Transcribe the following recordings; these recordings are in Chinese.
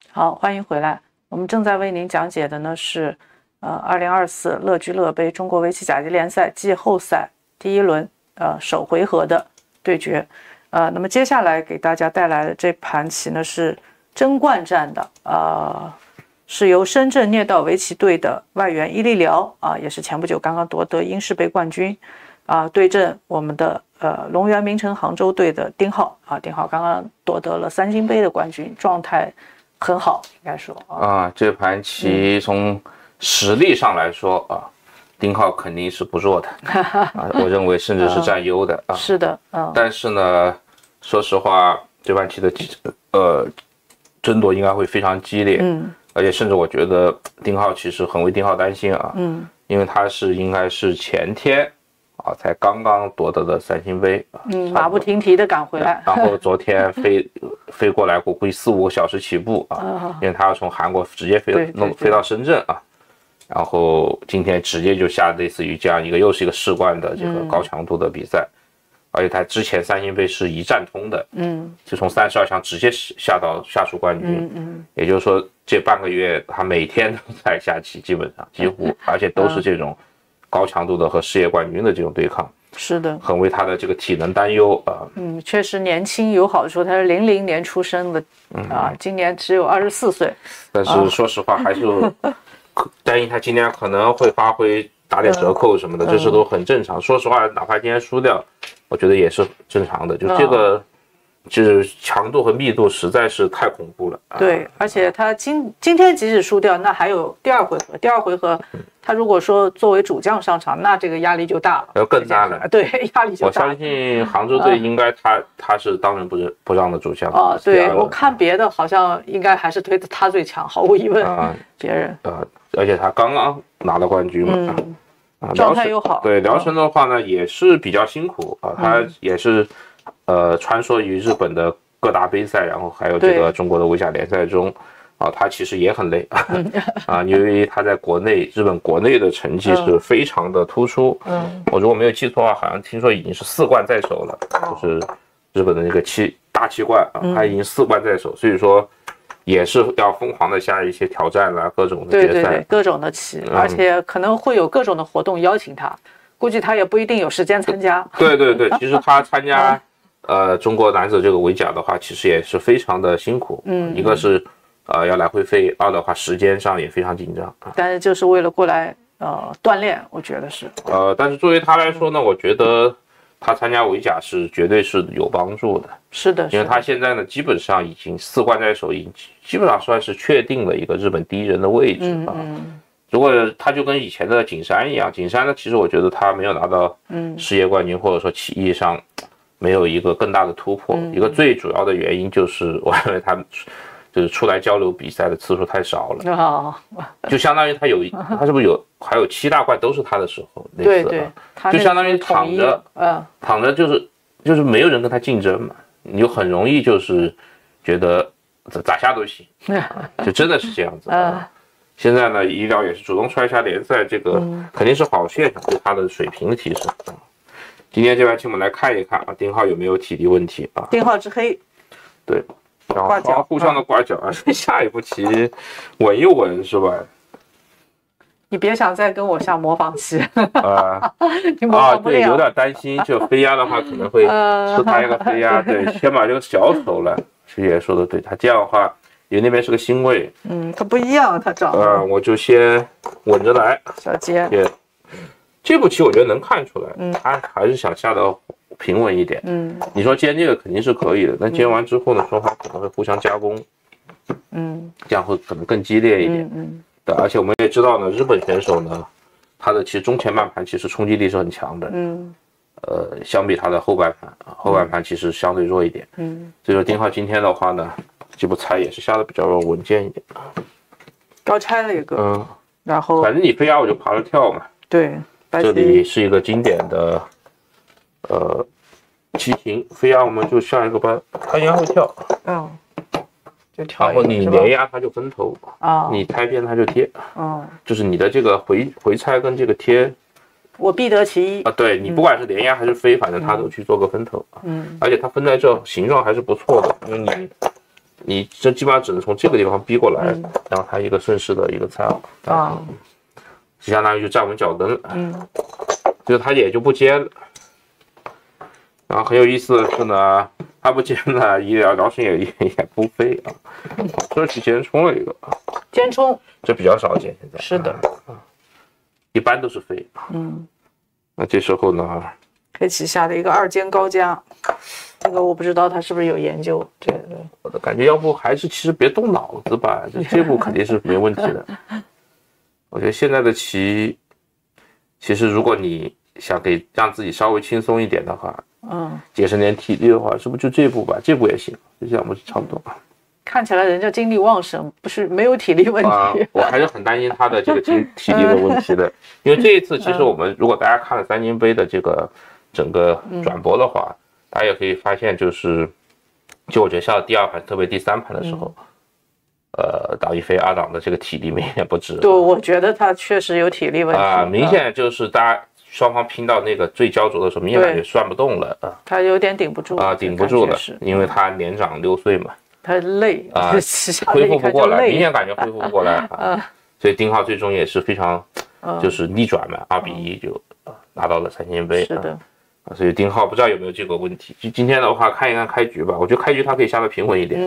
好，欢迎回来。我们正在为您讲解的呢是2024乐居乐杯中国围棋甲级联赛季后赛第一轮首回合的对决。那么接下来给大家带来的这盘棋呢是争冠战的，是由深圳聂道围棋队的外援伊利辽也是前不久刚刚夺得英式杯冠军对阵我们的龙源名城杭州队的丁浩丁浩刚刚夺得了3星杯的冠军，状态很好，应该说这盘棋从实力上来说丁浩肯定是不弱的我认为甚至是占优的是的但是呢，说实话，这盘棋的争夺应该会非常激烈，而且甚至我觉得丁浩其实很为丁浩担心因为他应该是前天才刚刚夺得的3星杯马不停蹄的赶回来， 然后昨天飞过来，估计4-5个小时起步因为他要从韩国直接飞到深圳然后今天直接就下类似于这样又是一个世冠的这个高强度的比赛，而且他之前3星杯是一战通的，就从32强直接下出冠军，也就是说这半个月他每天都在下棋，基本上几乎，而且都是这种高强度的和世界冠军的这种对抗， 是的， 很为他的这个体能担忧确实年轻有好处，他是00年出生的今年只有24岁， 但是说实话还是担心他今年可能会发挥打点折扣什么的，这是都很正常。说实话，哪怕今天输掉，我觉得也是正常的。就这个，就是强度和密度实在是太恐怖了。 对，而且他今天即使输掉，那还有第二回合。第二回合，他如果说作为主将上场，那这个压力就大了， 要更大了。 对，压力就大了。 我相信杭州队应该他是当仁不让的主将。 对，我看别的好像应该还是推他最强，毫无疑问。别人而且他刚刚拿了冠军嘛， 状态又好。 对，辽神的话呢也是比较辛苦他也是穿梭于日本的各大杯赛，然后还有这个中国的围甲联赛中他其实也很累因为他在日本国内的成绩是非常的突出。我如果没有记错的话，好像听说已经是4冠在手了，就是日本的那个大七冠他已经4冠在手，所以说也是要疯狂的下一些挑战各种的决赛， 对，各种的棋，而且可能会有各种的活动邀请他，估计他也不一定有时间参加。 对，其实他参加中国男子这个围甲的话，其实也是非常的辛苦。一个是要来回飞，二的话时间上也非常紧张。 但是就是为了过来锻炼，我觉得是。 但是作为他来说呢，我觉得他参加围甲绝对是有帮助的。 是的， 因为他现在呢，基本上已经4冠在手，基本上算是确定了一个日本第一人的位置如果他就跟以前的景山一样，景山呢，其实我觉得他没有拿到世界冠军，或者说棋艺上没有一个更大的突破。一个最主要的原因就是我认为他就是出来交流比赛的次数太少了就相当于他是不是还有7大冠都是他的时候那次对， 就相当于躺着就是没有人跟他竞争嘛，你就很容易就是觉得咋下都行就真的是这样子现在呢，伊辽也是主动出来下联赛，这个肯定是好现象，对他的水平的提升今天这盘棋我们来看一看丁浩有没有体力问题丁浩之黑， 对，然后互相的刮脚下一步棋稳一稳是吧？ 你别想再跟我下模仿棋你模仿不了对，有点担心，就飞压的话可能会吃他一个飞压对，先把这个小手了，师爷说的对，他这样的话因为那边是个星位他不一样，他长我就先稳着来小尖这步棋我觉得能看出来他还是想下的平稳一点你说煎这个肯定是可以的，但煎完之后呢，双方可能会互相加攻这样会可能更激烈一点对，而且我们也知道呢，日本选手呢，他的其实中前半盘其实冲击力是很强的相比他的后半盘其实相对弱一点所以说丁浩今天的话呢，这步猜也是下的比较稳健一点高拆了一个然后反正你飞压我就爬着跳嘛对， 这里是一个经典的棋形，飞压我们就下一个班，他压后跳就跳然后你连压它就分头你拆边它就贴就是你的这个回拆跟这个贴我必得其一对，你不管是连压还是飞反正它都去做个分头而且它分在这形状还是不错的，因为你这基本上只能从这个地方逼过来，然后它一个顺势的一个菜鏊，就相当于就站稳脚跟了，就是它也就不尖了。然后很有意思的是呢，它不尖了，姚晨也不飞啊，这是尖冲了一个， 尖冲， 这比较少见，现在是的， 一般都是飞，那这时候呢， 黑棋下的一个2尖高加，这个我不知道他是不是有研究，这个我的感觉要不还是其实别动脑子吧，这步肯定是没问题的。我觉得现在的棋，其实如果你想让自己稍微轻松一点的话，节省点体力的话，是不是就这步吧？这步也行，就这样不是差不多。 看起来人家精力旺盛，不是没有体力问题。 我还是很担心他的这个体力的问题的，因为这一次其实我们如果大家看了3金杯的这个整个转播的话，大家也可以发现，就我觉得下第2盘，特别第3盘的时候，党一飞阿党的这个体力明显不支。 对，我觉得他确实有体力问题明显就是大家双方拼到那个最焦灼的时候，明显感觉涮不动了他有点顶不住顶不住了，因为他年长6岁嘛。 他累恢复不过来，明显感觉恢复不过来所以丁浩最终也是非常就是逆转嘛，2比1就拿到了3金杯。 是的， 所以丁浩不知道有没有这个问题。就今天的话，看一看开局吧，我觉得开局他可以下得平稳一点。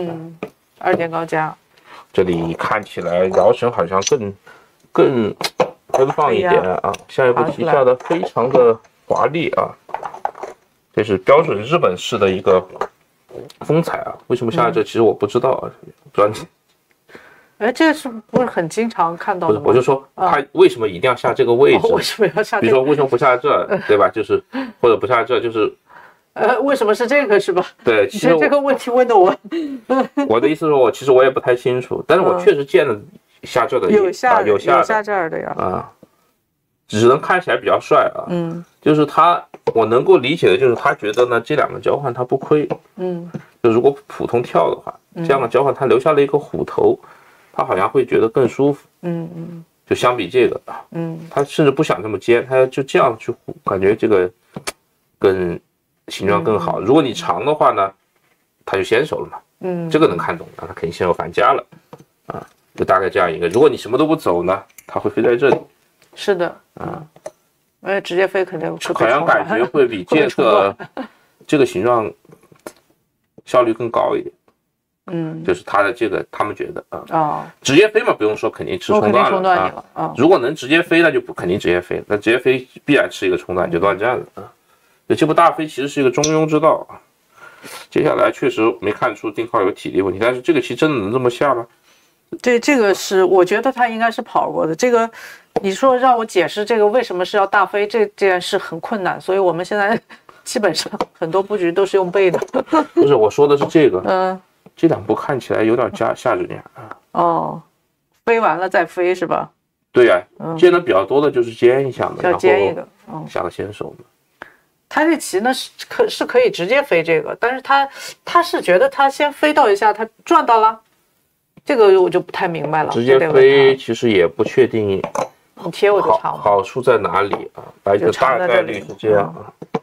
2尖高加， 这里看起来姚晨好像更奔放一点下一步棋下的非常的华丽这是标准日本式的一个风采为什么下这其实我不知道不知道你这是不是很经常看到的吗？ 我就说他为什么一定要下这个位置？ 为什么要下？ 比如说为什么不下这，对吧？就是或者不下这，就是为什么是这个是吧？ 对，其实这个问题问的我的意思是其实我也不太清楚，但是我确实见了下这的有下这儿的只能看起来比较帅就是我能够理解的就是他觉得呢这2个交换他不亏就如果普通跳的话这样的交换他留下了一个虎头，他好像会觉得更舒服就相比这个他甚至不想这么尖，他就这样去虎，感觉这个更形状更好如果你长的话呢他就先手了嘛这个能看懂他肯定先手反家了就大概这样一个，如果你什么都不走呢他会飞在这里。 是的直接飞肯定好像感觉会比这个形状效率更高一点就是他的这个他们觉得直接飞嘛不用说肯定吃冲断了如果能直接飞那就不肯定直接飞，那直接飞必然吃一个冲断就乱战了这部大飞其实是一个中庸之道接下来确实没看出丁浩有体力问题，但是这个棋真的能这么下吗？ 对，这个是我觉得他应该是跑过的。这个你说让我解释这个为什么是要大飞这件事很困难，所以我们现在基本上很多布局都是用背的。 不是，我说的是这个，这2步看起来有点下着点飞完了再飞是吧？ 对呀尖的比较多的就是尖一下嘛， 要尖一个， 下个先手嘛。 他这棋呢是可以直接飞这个，但是他是觉得他先飞到一下，他赚到了。这个我就不太明白了。 直接飞其实也不确定， 你贴我就长好处在哪里白的大概率是这样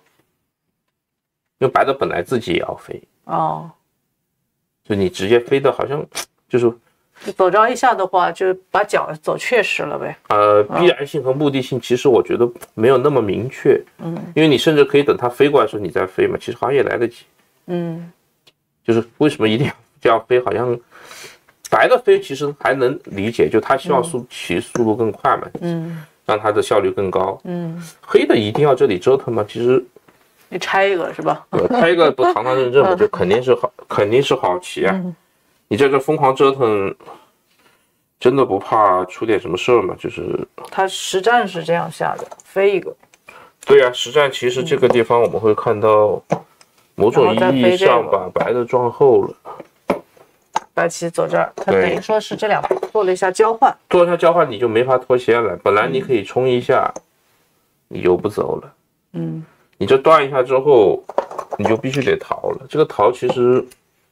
因为白的本来自己也要飞就你直接飞的好像就是走着一下的话，就把脚走确实了呗。 必然性和目的性其实我觉得没有那么明确因为你甚至可以等它飞过来的时候你再飞嘛，其实好像也来得及就是为什么一定要这样飞，好像白的飞其实还能理解，就他希望骑速度更快嘛让他的效率更高黑的一定要这里折腾吗？其实你拆一个是吧？ 拆一个不堂堂正正的就肯定是好棋你在这疯狂折腾真的不怕出点什么事儿吗？就是他实战是这样下的，飞一个对实战其实这个地方我们会看到某种意义上把白的撞后了白棋走这儿，他等于说是这2步做了一下交换， 你就没法脱先了。本来你可以冲一下，你就不走了。你这断一下之后，你就必须得逃了。这个逃其实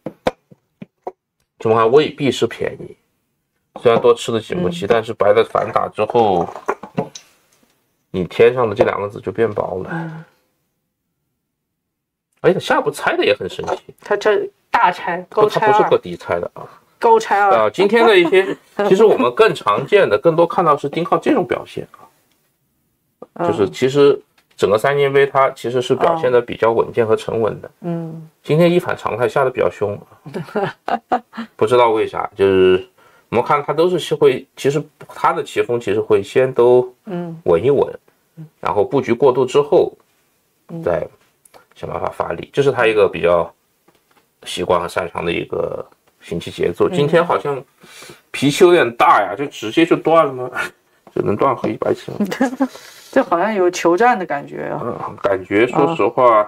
怎么看未必是便宜，虽然多吃了几目棋，但是白的反打之后，你天上的这2个子就变薄了。而且下步猜的也很神奇， 他这大拆高拆它不是个低拆的啊， 高拆二。 今天的一些，其实我们更常见的，更多看到是丁浩这种表现啊，就是其实整个3金杯它其实是表现的比较稳健和沉稳的。今天一反常态下的比较凶，不知道为啥，就是我们看他都是会，其实他的棋风其实会先都稳一稳，然后布局过渡之后，再想办法发力，这是他一个比较习惯和擅长的一个行棋节奏。今天好像脾气有点大呀，就直接就断了吗？就能断黑白棋吗？ 这好像有求战的感觉啊。 感觉说实话，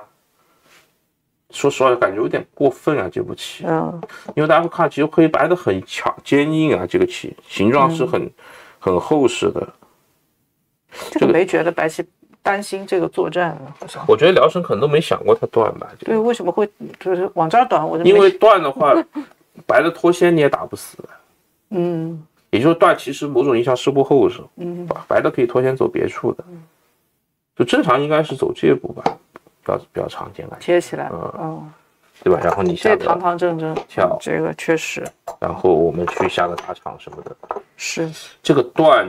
感觉有点过分啊，这步棋。因为大家会看，其实黑白的很强坚硬啊，这个棋形状是很厚实的。 这个没觉得白棋担心这个作战啊，好像。 我觉得辽沈可能都没想过他断吧。 对，为什么会就是往这儿断？ 因为断的话，白的脱先你也打不死。也就是断，其实某种意义上是不厚实。白的可以脱先走别处的。就正常应该是走这步吧，比较常见的。 贴起来， 对吧？然后你下这堂堂正正跳， 这个确实。 然后我们去下个大场什么的。 是这个断，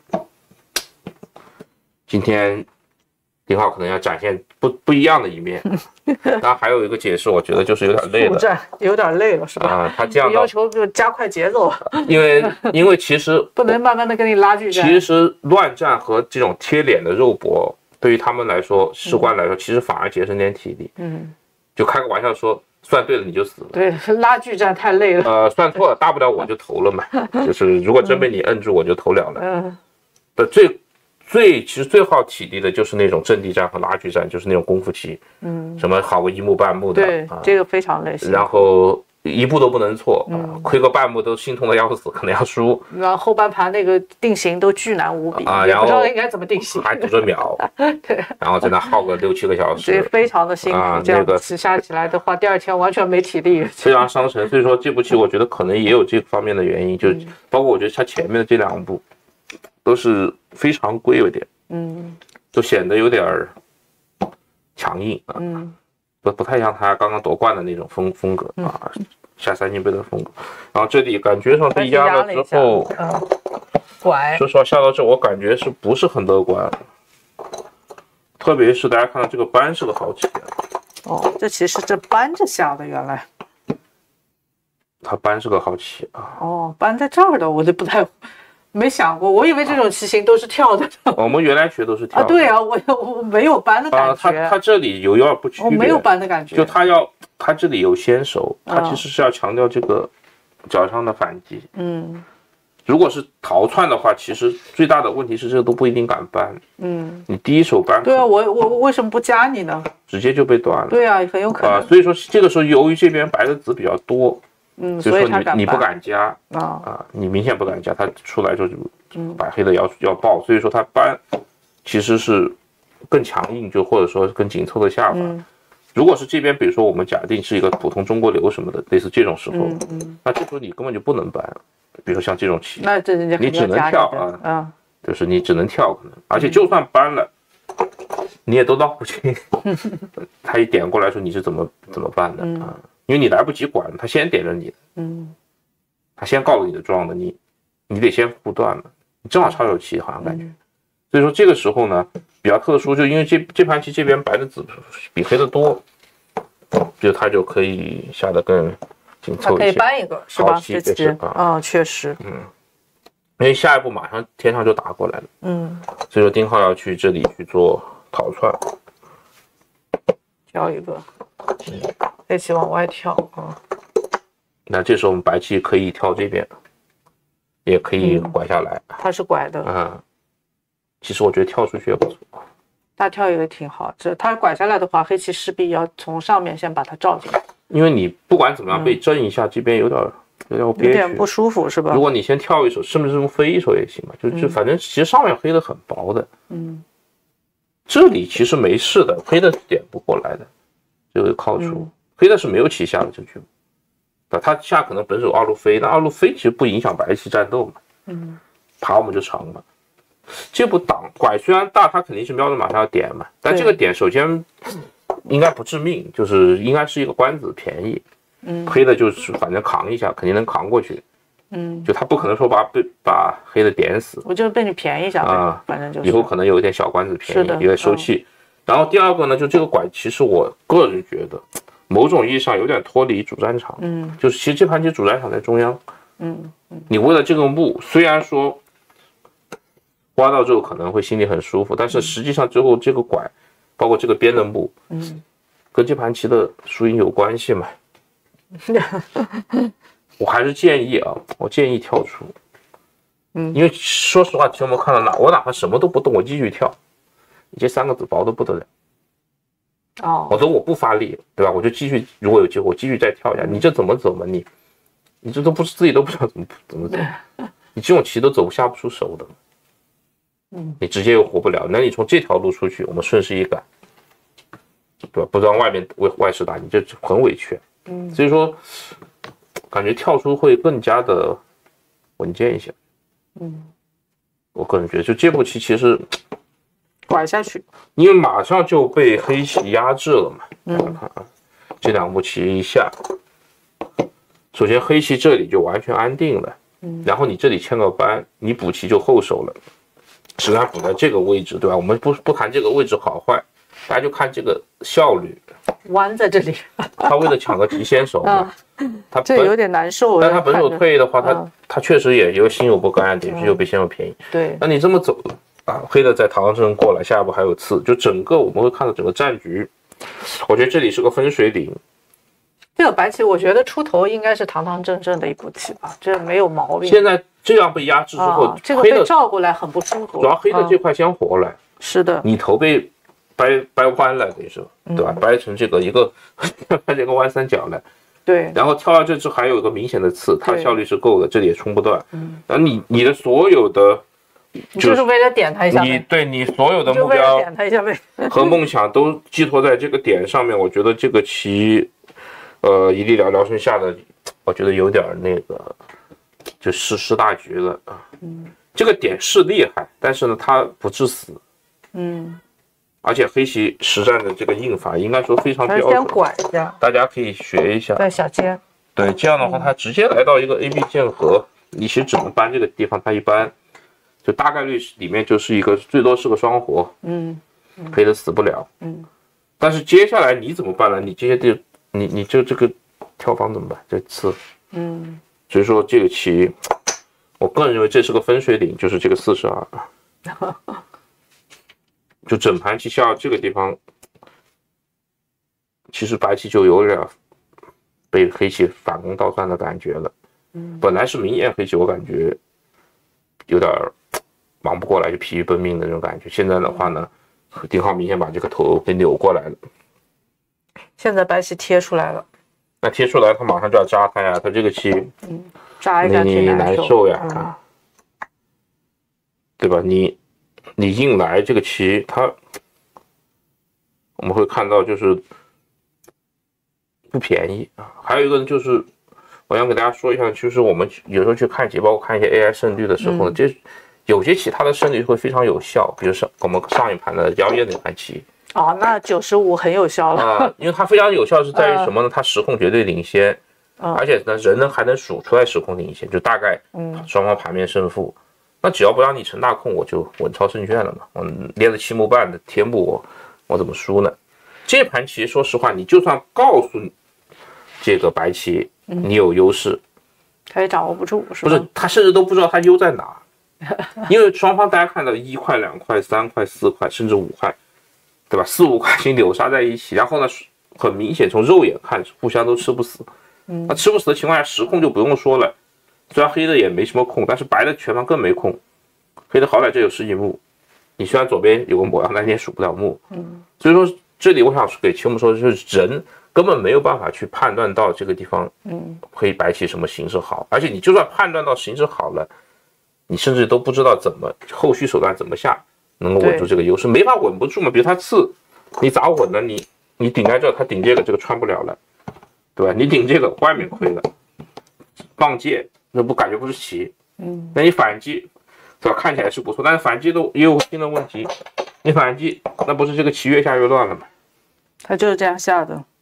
今天丁浩可能要展现不一样的一面。当然还有一个解释，我觉得就是有点累了， 有点累了是吧？ 他这样要求就加快节奏， 因为其实不能慢慢的跟你拉锯战。 其实乱战和这种贴脸的肉搏，对于他们来说，士官来说，其实反而节省点体力。就开个玩笑说，算对了你就死了。 对，拉锯战太累了。 算错了，大不了我就投了嘛。就是如果真被你摁住，我就投了了。其实最耗体力的就是那种阵地战和拉锯战，就是那种功夫棋。什么好个一目半目的。 对，这个非常累。 然后一步都不能错，亏个半步都心痛的要死，可能要输。 然后后半盘那个定型都巨难无比也不知道应该怎么定型， 还堵着秒。 对， 然后在那耗个6-7个小时， 这非常的辛苦。这样子下起来的话，第二天完全没体力， 非常伤神。所以说这步棋，我觉得可能也有这方面的原因，就是包括我觉得他前面的这2步都是非常规有点，就显得有点强硬啊，不太像他刚刚夺冠的那种风格啊，下3金杯的风格。然后这里感觉上被压了之后， 拐。 说实话，下到这我感觉是不是很乐观？特别是大家看到这个扳是个好棋。 这其实这扳着下的，原来。 他扳是个好棋啊。 扳在这儿的，我就不太。没想过，我以为这种棋形都是跳的。 我们原来学都是跳的。 对啊，我没有扳的感觉。 他这里有点不区别。 没有扳的感觉。 就他这里有先手，他其实是要强调这个脚上的反击。如果是逃窜的话，其实最大的问题是这个都不一定敢扳。你第一手扳。 对啊，我为什么不加你呢？ 直接就被断了。 对啊，很有可能。 所以说这个时候由于这边白的子比较多。 所以你不敢加你明显不敢加，他出来之后就白黑的要爆，所以说他扳其实是更强硬，就或者说更紧凑的下法。如果是这边，比如说我们假定是一个普通中国流什么的，类似这种时候，那这时候你根本就不能扳，比如说像这种棋， 那这人家你只能跳就是你只能跳，可能，而且就算扳了，你也都闹不清，他一点过来说你是怎么办的因为你来不及管，他先点着你的，他先告诉你的状的，你得先护断嘛，你正好超有棋，好像感觉，所以说这个时候呢比较特殊，就因为这盘棋这边白的子比黑的多，就他就可以下得更紧凑一些，他可以扳一个是吧？这棋确实， 因为下一步马上天上就打过来了，所以说丁浩要去这里去做逃窜， 挑一个。黑棋往外跳那这时候我们白棋可以跳这边，也可以拐下来。 它是拐的其实我觉得跳出去也不错。 大跳也挺好，它拐下来的话，黑棋势必要从上面先把它罩进来。 因为你不管怎么样被震一下，这边有点憋屈， 有点不舒服是吧？ 如果你先跳一手，甚至是飞一手也行嘛，就反正其实上面黑的很薄的，这里其实没事的，黑的是点不过来的。就会靠出，黑的是没有棋下的这局，他下可能本手二路飞，那二路飞其实不影响白棋战斗嘛，爬我们就长嘛。这步挡拐虽然大，它肯定是瞄着马上要点嘛，但这个点首先应该不致命，就是应该是一个官子便宜， 黑的就是反正扛一下，肯定能扛过去。就他不可能说把黑的点死， 我就被你便宜一下呗，反正就是以后可能有一点小官子便宜，有点收气。然后第二个呢，就这个拐，其实我个人觉得，某种意义上有点脱离主战场。就是其实这盘棋主战场在中央。你为了这个目，虽然说挖到之后可能会心里很舒服，但是实际上最后这个拐，包括这个边的目，跟这盘棋的输赢有关系嘛？我还是建议我建议跳出。因为说实话，其实我们看到我哪怕什么都不动，我继续跳，你这3个子薄的不得了。我说我不发力，对吧？我就继续，如果有机会，我继续再跳一下。你这怎么走嘛？你这都不是自己都不知道怎么走，你这种棋都下不出手的。你直接又活不了，那你从这条路出去，我们顺势一赶，对吧？不让外面外势打你，这很委屈。所以说，感觉跳出会更加的稳健一些。我个人觉得，就这步棋其实拐下去， 因为马上就被黑棋压制了嘛。看啊，这2步棋一下，首先黑棋这里就完全安定了，然后你这里欠个扳，你补棋就后手了。实际上补在这个位置，对吧？我们不谈这个位置好坏，大家就看这个效率。 弯在这里， 他为了抢个急先手嘛， 这有点难受。 但他本手退的话，他确实也有心有不甘，点是又被先手便宜。 对， 那你这么走黑的在唐争过来，下一步还有刺，就整个我们会看到整个战局。我觉得这里是个分水岭。 这个白棋，我觉得出头应该是堂堂正正的一步棋吧，这没有毛病。 现在这样被压制之后， 这个被照过来很不舒服。 主要黑的这块先活了。 是的， 你头被掰弯了，等于是对吧？掰成这个这个弯三角了。 对。 然后跳到这只还有一个明显的刺，它效率是够的，这里也冲不断。然后你的所有的。 就是为了点他一下， 你所有的目标点他一下和梦想都寄托在这个点上面。我觉得这个棋，一地聊胜下的，我觉得有点那个，就失大局了啊。这个点是厉害，但是呢，它不致死。而且黑棋实战的这个应法应该说非常标准， 先拐一下， 大家可以学一下。 在小尖。 对，这样的话，它直接来到一个 AB 剑合，你其实只能扳这个地方，它一扳。就大概率里面就是一个最多是个双活，黑的死不了，但是接下来你怎么办呢？你这些地，你就这个跳方怎么办？这刺，所以说这个棋，我个人认为这是个分水岭，就是这个42，就整盘棋下这个地方，其实白棋就有点被黑棋反攻倒算的感觉了，本来是明艳黑棋，我感觉有点忙不过来就疲于奔命的那种感觉。现在的话呢，丁浩明显把这个头给扭过来了。 现在白棋贴出来了， 那贴出来他马上就要扎他呀，他这个棋， 扎一下挺难受呀，对吧？你硬来这个棋，我们会看到就是不便宜啊。还有一个呢，就是我想给大家说一下，就是我们有时候去看棋，包括看一些 AI 胜率的时候呢，有些棋它的胜率会非常有效，比如说我们上一盘的妖夜那盘棋， 那95很有效了因为它非常有效是在于什么呢？它时控绝对领先，而且呢人还能数出来时控领先，就大概双方盘面胜负。那只要不让你成大空，我就稳操胜券了嘛。我连着7目半的天目，我怎么输呢？这盘棋说实话，你就算告诉这个白棋你有优势， 他也掌握不住， 不是他甚至都不知道他优在哪。因为双方大家看到1块、2块、3块、4块，甚至5块，对吧？4、5块星扭杀在一起，然后呢，很明显从肉眼看，互相都吃不死。那吃不死的情况下，时控就不用说了。虽然黑的也没什么空，但是白的全盘更没空。黑的好歹这有10几目，你虽然左边有个模样，但你也数不了目。所以说这里我想给球们说，就是人根本没有办法去判断到这个地方，黑白棋什么形势好，而且你就算判断到形势好了。你甚至都不知道怎么后续手段怎么下能够稳住这个优势，没法稳不住嘛。比如他刺，你咋稳呢？你顶在这，他顶这个穿不了了，对吧？你顶这个外面亏了，棒借那不感觉不是棋，那你反击，对吧？看起来是不错，但是反击也有新的问题，你反击那不是这个棋越下越乱了吗？ 他就是这样下的，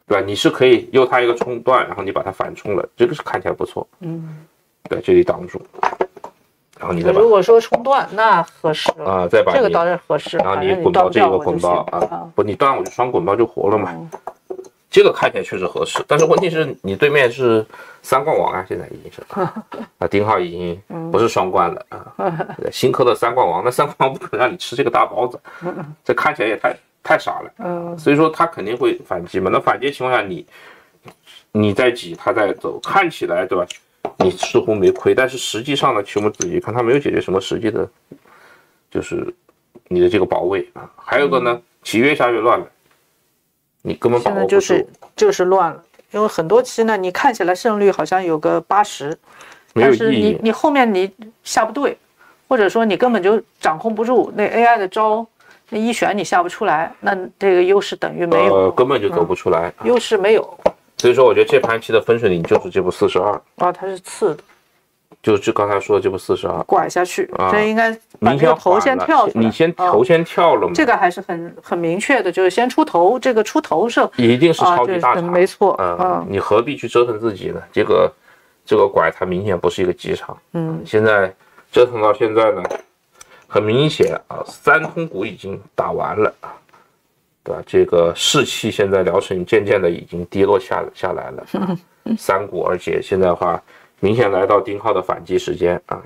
对吧？你是可以右它一个冲断，然后你把它反冲了，这个是看起来不错。对，这里挡住，然后你再把如果说冲断，那合适啊，再把这个当然合适， 然后你滚到这个滚刀啊，不，你断我就双滚刀就活了嘛。这个看起来确实合适，但是问题是你对面是3冠王啊，现在已经是啊，丁浩已经不是双冠了啊，新科的3冠王，那3冠王不可能让你吃这个大包子，这看起来也太傻了，所以说他肯定会反击嘛。那反击情况下你在挤，他在走，看起来对吧？你似乎没亏，但是实际上呢，其实我们仔细看，他没有解决什么实际的，就是你的这个保卫啊。还有一个呢，棋越下越乱了。你根本把握不住， 现在就是乱了，因为很多棋呢，你看起来胜率好像有个80%，但是你后面你下不对，或者说你根本就掌控不住那 AI 的招，那一选你下不出来，那这个优势等于没有， 根本就走不出来， 优势没有。 所以说，我觉得这盘棋的分水岭就是这步42 啊，它是次的。 就是刚才说的这步42 拐下去，这应该把这个头先跳出来。 你先头先跳了嘛？ 这个还是很明确的，就是先出头，这个出头是一定是超级大场， 没错。 你何必去折腾自己呢？这个拐它明显不是一个急场。现在折腾到现在呢，很明显啊，3通股已经打完了，对吧？这个士气现在聊城渐渐的已经跌落下来了，3股，而且现在的话。明显来到丁浩的反击时间啊！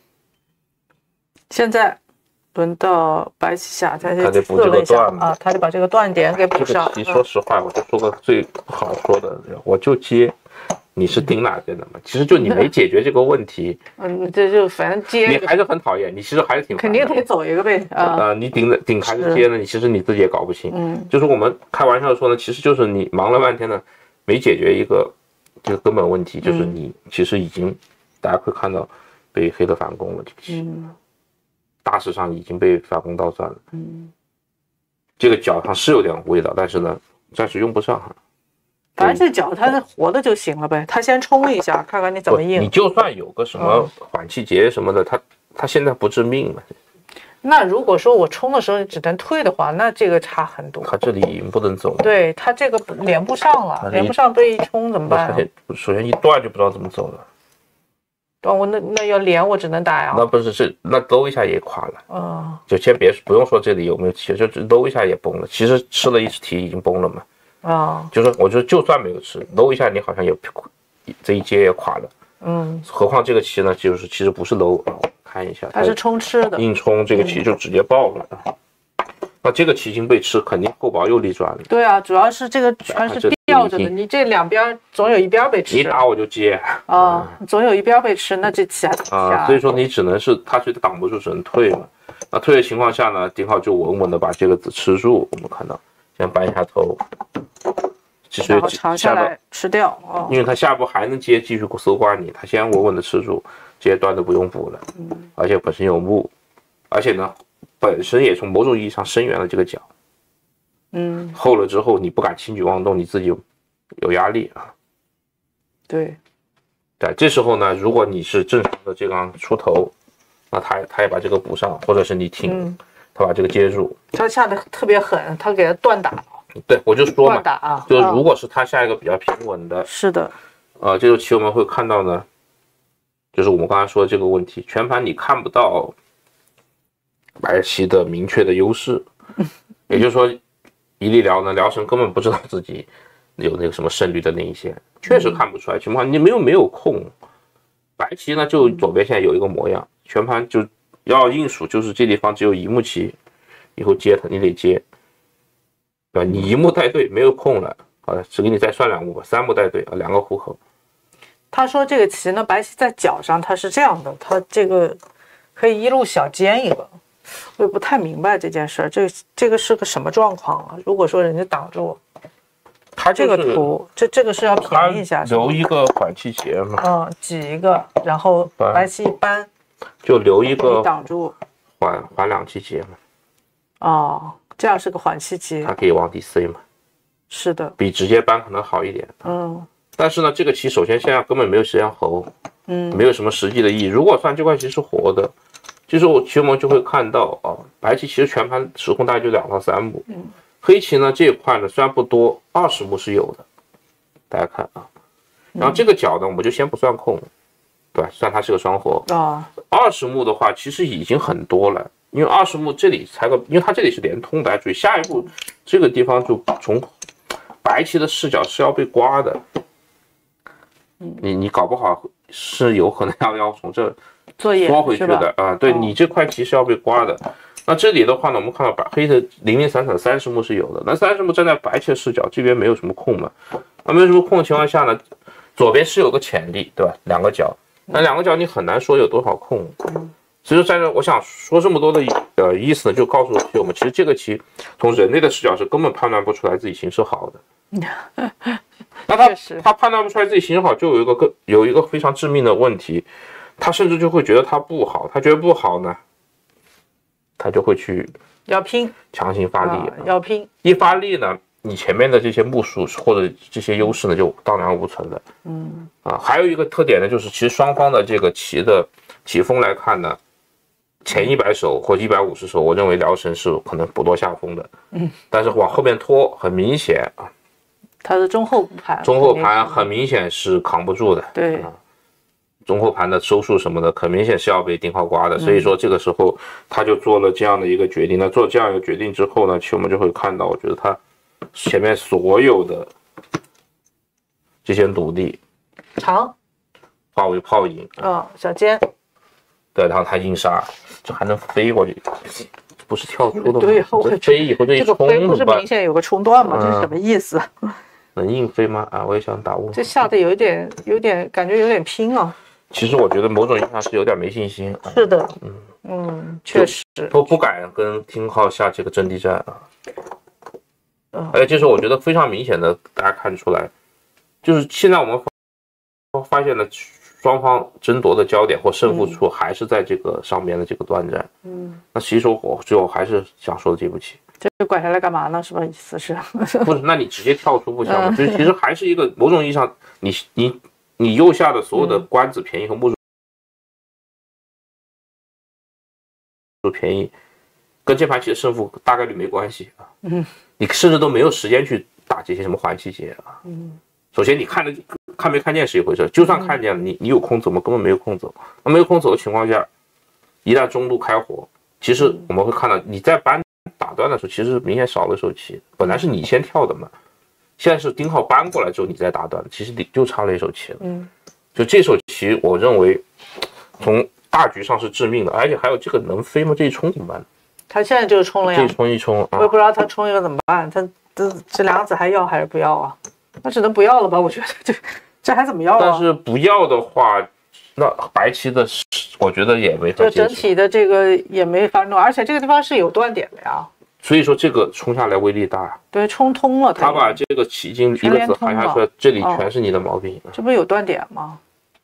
现在轮到白棋下，他得补这个段啊，他得把这个断点给补上。 这个棋说实话，我就说个最不好说的，我就接，你是顶哪边的嘛？其实就你没解决这个问题， 这就反正接， 你还是很讨厌，你其实还是挺肯定得走一个呗啊！ 你顶还是接呢？你其实你自己也搞不清。就是我们开玩笑说呢，其实就是你忙了半天呢，没解决一个。这个根本问题就是你其实已经，大家会看到被黑的反攻了，大势上已经被反攻倒算了。这个角上是有点味道，但是呢，暂时用不上。 反正这角它是活的就行了呗，他先冲一下，看看你怎么应。 你就算有个什么缓气节什么的，他现在不致命嘛。 那如果说我冲的时候只能退的话，那这个差很多。 他这里已经不能走了。 对他这个连不上了，连不上被一冲怎么办？ 首先一断就不知道怎么走了。 我那要连我只能打呀。 那不是那搂一下也垮了。就先不用说这里有没有棋，就搂一下也崩了。其实吃了一次题已经崩了嘛。就是我觉得就算没有吃，搂一下你好像也这一阶也垮了。何况这个棋呢，就是其实不是搂啊。看一下， 它是冲吃的， 硬冲这个棋就直接爆了。那这个棋已经被吃，肯定后保又逆转了。 对啊，主要是这个全是吊着的，你这两边总有一边被吃。 你打我就接总有一边被吃，那这棋还下。所以说你只能是他觉得挡不住，只能退嘛。那退的情况下呢，丁浩就稳稳的把这个子吃住。我们看到，先扳一下头，其实长下来吃掉因为他下步还能接，继续搜刮你，他先稳稳的吃住。这些段都不用补了，而且本身有目，而且呢，本身也从某种意义上声援了这个角，厚了之后你不敢轻举妄动，你自己有压力啊。 对， 这时候呢，如果你是正常的这样出头，那他也把这个补上，或者是你挺，他把这个接住。 他下的特别狠，他给他断打。 对，我就说嘛， 断打就是如果是他下一个比较平稳的， 是的， 这个棋我们会看到呢。就是我们刚才说的这个问题，全盘你看不到白棋的明确的优势，也就是说，一力聊呢，聊城根本不知道自己有那个什么胜率的那一线，确实看不出来。情况你没有空，白棋呢就左边现在有一个模样，全盘就要硬数，就是这地方只有一目棋，以后接它你得接，对吧？你一目带对没有空了，好的，只给你再算2目吧，3目带对2个虎口。 他说这个棋呢，白棋在角上它是这样的，它这个可以一路小尖一个，我也不太明白这件事，这个是个什么状况啊？如果说人家挡住， 他这个图，这个是要便宜一下， 留一个缓气节嘛， 挤一个，然后白棋一扳， 就留一个挡住， 缓2气节嘛。 这样是个缓气节， 它可以往底塞嘛。 是的， 比直接扳可能好一点。但是呢，这个棋首先现在根本没有时间候，没有什么实际的意义。如果算这块棋是活的，其实我们就会看到白棋其实全盘时空大概就2到3目，黑棋呢这一块呢虽然不多，20目是有的， 大家看啊。然后这个角呢，我们就先不算空，对吧？算它是个双活。20目的话，其实已经很多了，因为20目这里才个，因为它这里是连通的，注意下一步这个地方就从白棋的视角是要被刮的。你搞不好是有可能要从这缩回去的啊。对，你这块棋是要被刮的。那这里的话呢，我们看到白黑的零零散散30目是有的，那30目站在白棋的视角，这边没有什么空嘛。那没有什么空的情况下呢，左边是有个潜力，对吧？两个角，那两个角你很难说有多少空。所以说在这，我想说这么多的意思呢，就告诉我们，其实这个棋从人类的视角是根本判断不出来自己形势好的。那他判断不出来自己形势好，就有一个非常致命的问题，他甚至就会觉得他不好，他觉得不好呢，他就会去要拼， 强行发力， 要拼， 一发力呢，你前面的这些目数或者这些优势呢就荡然无存了。还有一个特点呢，就是其实双方的这个棋的棋风来看呢，前100手或150手，我认为辽神是可能不落下风的。但是往后面拖，很明显啊， 他的中后盘很明显是扛不住的。 对。 中后盘的收束什么的，很明显是要被丁浩刮的，所以说这个时候他就做了这样的一个决定。那做这样一个决定之后呢，其实我们就会看到，我觉得他前面所有的这些努力， 长化为泡影。 小尖， 对，然后他硬杀，这还能飞过去，不是跳出的吗？ 对， 飞以后这一冲， 飞不是明显有个冲段吗？这是什么意思？ 能硬飞吗？我也想打误。 这下的有点感觉有点拼啊。 其实我觉得某种意义上是有点没信心。 是的，确实都不敢跟丁浩下这个阵地战啊。而且这时候我觉得非常明显的，大家看出来，就是现在我们发现了双方争夺的焦点或胜负处还是在这个上边的这个段战。那其实我最后还是想说的这步棋， 这拐下来干嘛呢？是吧？意思是？ 不是，那你直接跳出不行吗？就是其实还是一个某种意义上，你右下的所有的官子便宜和目数便宜，跟这盘棋的胜负大概率没关系啊。你甚至都没有时间去打这些什么环气节啊。首先你看没看见是一回事，就算看见了，你有空走吗？根本没有空走。那没有空走的情况下，一旦中路开火，其实我们会看到你在搬打断的时候，其实明显少了一手棋，本来是你先跳的嘛。现在是丁浩搬过来之后你再打断，其实你就差了一手棋了。就这手棋，我认为从大局上是致命的，而且还有这个能飞吗？这一冲怎么办？ 他现在就冲了呀。 这一冲， 我也不知道他冲一个怎么办。他这两个子还要还是不要啊？那只能不要了吧？我觉得这还怎么要啊？ 但是不要的话，那白棋的我觉得也没法。 就整体的这个也没法弄，而且这个地方是有断点的呀。 所以说这个冲下来威力大， 对，冲通了。 他把这个棋筋一个子含下去，这里全是你的毛病。 这不是有断点吗？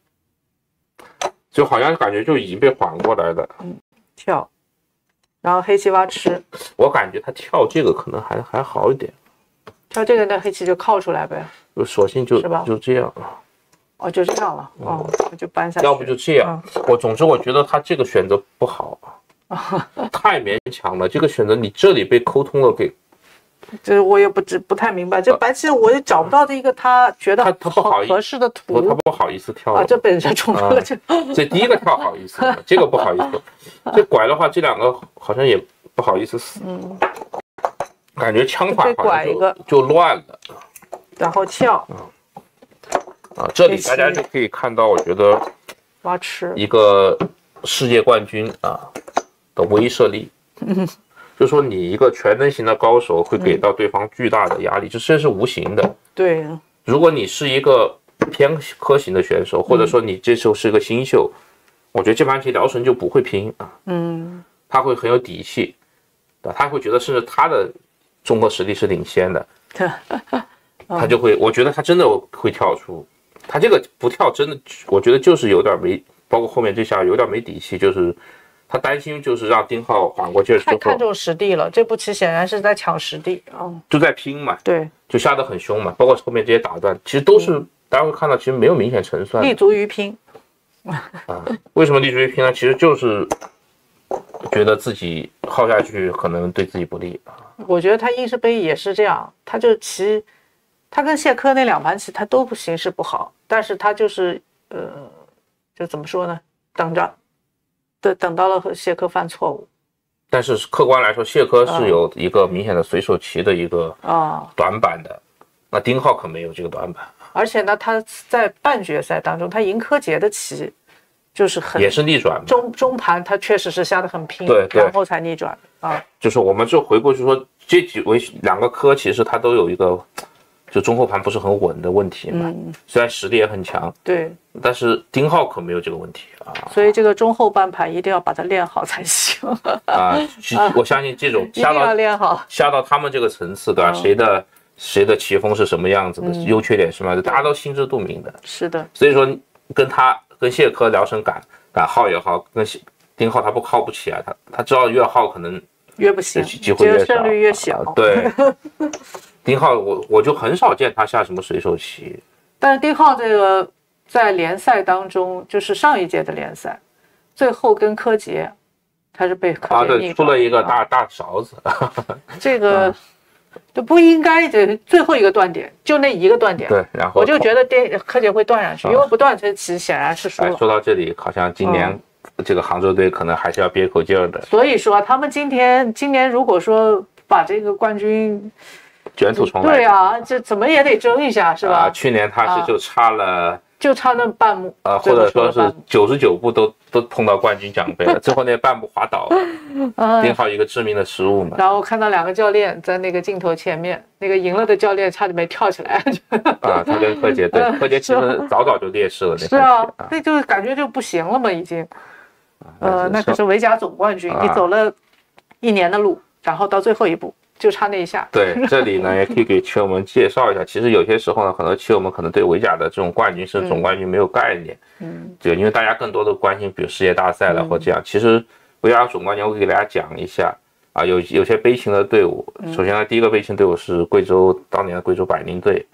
就好像感觉就已经被缓过来了。 跳，然后黑棋挖吃。 我感觉他跳这个可能还好一点。 跳这个，那黑棋就靠出来呗。 就索性就这样。 就这样了。就搬下去。 要不就这样。总之我觉得他这个选择不好。太勉强了，这个选择你这里被沟通了， 这我也不太明白。这白棋我也找不到的一个他觉得他不好合适的图， 他不好意思跳啊，这本身冲突了这第一个跳好意思，这个不好意思，这拐的话这两个好像也不好意思死，感觉枪法好像就乱了， 然后跳， 这里大家就可以看到，我觉得挖吃一个世界冠军的威慑力，就说你一个全能型的高手会给到对方巨大的压力，这是无形的。 对， 如果你是一个偏科型的选手，或者说你这时候是个新秀，我觉得这盘棋辽神就不会拼啊，他会很有底气，他会觉得甚至他的综合实力是领先的，他就会，我觉得他真的会跳出，他这个不跳真的，我觉得就是有点没，包括后面这下有点没底气，就是他担心就是让丁浩缓过劲之后， 太看重实地了，这步棋显然是在抢实地， 就在拼嘛， 对， 就下得很凶嘛，包括后面这些打断，其实都是大家会看到，其实没有明显成算， 立足于拼。 为什么立足于拼呢？其实就是觉得自己耗下去可能对自己不利。 我觉得他应试杯也是这样，他就棋他跟谢科那2盘棋他都形势不好，但是他就是就怎么说呢，等到了谢科犯错误。 但是客观来说，谢科是有一个明显的随手棋的一个短板的，那丁浩可没有这个短板。 而且呢，他在半决赛当中，他赢柯洁的棋就是也是逆转， 中盘他确实是下得很拼， 对， 然后才逆转啊。 就是我们就回过去说，这几位2个科其实他都有一个就中后盘不是很稳的问题嘛，虽然实力也很强， 对， 但是丁浩可没有这个问题啊。 所以这个中后半盘一定要把它练好才行啊。我相信这种一定要练好， 下到他们这个层次，对吧？谁的棋风是什么样子的，优缺点是什么样的，大家都心知肚明的。 是的， 所以说跟谢科聊成赶耗也好，跟丁浩他耗不起来，他知道越耗可能越不行， 机会越少， 胜率越小。 对。丁浩我就很少见他下什么水手棋， 但是丁浩这个在联赛当中，就是上一届的联赛，最后跟柯洁，他是被柯洁逆转， 对，出了一个大勺子， 这个就不应该，这最后一个断点就那一个断点， 对，然后我就觉得柯洁会断上去，因为不断这棋显然是输了。 说到这里，好像今年这个杭州队可能还是要憋口劲儿的。 所以说他们今年如果说把这个冠军卷土重来， 对啊，这怎么也得争一下，是吧？ 去年他是就差那半步，或者说是99步都碰到冠军奖杯了，最后那半步滑倒了，丁浩一个致命的失误嘛。 然后看到2个教练在那个镜头前面，那个赢了的教练差点没跳起来。 他跟柯洁，对，柯洁其实早就劣势了。 是啊，那就感觉就不行了嘛，已经。那可是维甲总冠军，你走了1年的路，然后到最后一步。就差那一下。 对，这里呢也可以给棋友们介绍一下，其实有些时候呢，很多棋友们可能对维甲的这种冠军甚至总冠军没有概念。对，因为大家更多的关心，比如世界大赛了或这样。其实维甲总冠军，我给大家讲一下啊，有些悲情的队伍。首先呢，第一个悲情队伍是当年的贵州百灵队